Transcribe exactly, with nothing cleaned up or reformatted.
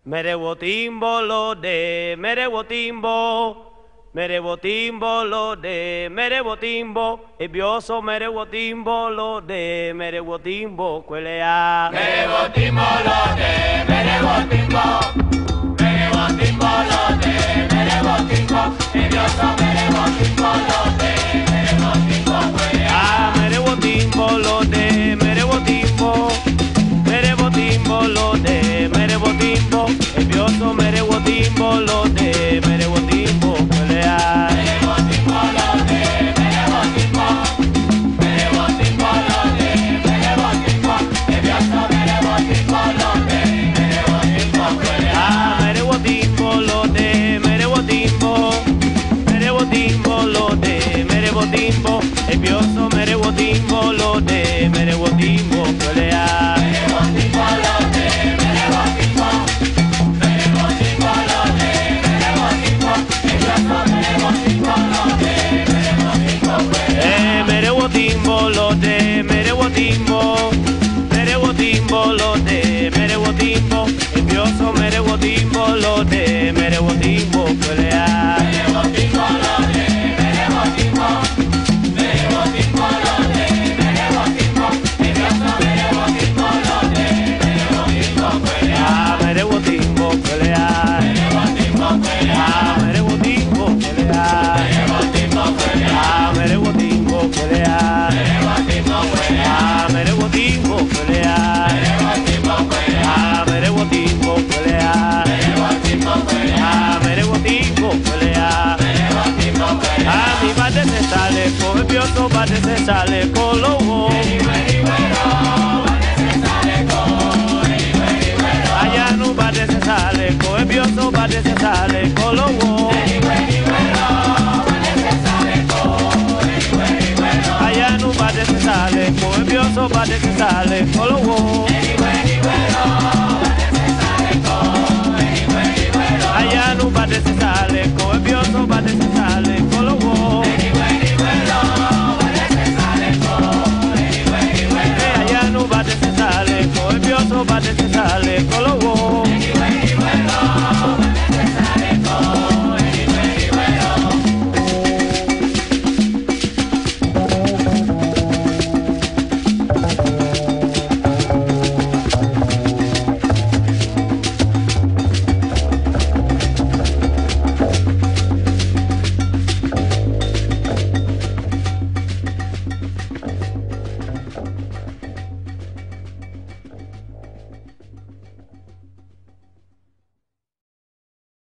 Merewo timbo lo de, merewo timbo, merewo timbo lo de, merewo timbo, ebioso merewo timbo lo de, merewo timbo kwelea. Merewo timbo lo de, merewo timbo, merewo timbo lo de, merewo timbo, ebioso merewo timbo lo de, merewo timbo kwelea. Merewo timbo lo de, merewo timbo, merewo timbo lo de, merewo timbo, ebioso merewo timbo lo de, merewo timbo kwelea. Merewo timbo lo de, merewo timbo, merewo timbo lo de, merewo timbo, ebioso merewo timbo lo de, merewo timbo kwelea. Merewo timbo lo de, merewo timbo, merewo timbo lo de, merewo timbo, ebioso merewo timbo lo de, merewo timbo kwelea. Merewo timbo lo de, merewo timbo, merewo timbo lo de, merewo timbo, ebioso merewo timbo lo de, merewo timbo kwelea. Eh, merewo timbo lo de, merewo timbo, merewo timbo lo de, merewo timbo, ebioso merewo timbo lo de, merewo timbo kwelea. Merewo timbo lo de, merewo timbo, merewo timbo lo de, merewo timbo, ebioso merewo timbo lo de, merewo timbo kwelea. Ah, merewo timbo kwelea. Merewo timbo kwelea. Ah, merewo timbo kwelea. Merewo timbo kwelea. Ah, merewo timbo kwelea. Merewo timbo kwelea. Ah, merewo timbo kwelea. Merewo timbo kwelea. Ah, merewo timbo kwelea. Merewo timbo kwelea. Ah, merewo timbo kwelea. Merewo timbo kwelea. Ah, mi bade se sale ko, ebioso bade se sale ko lowo. Ayanu bade se sale ko, ebioso bade se sale ko lowo. Ayanu bade se sale ko, ebioso bade se sale ko lowo.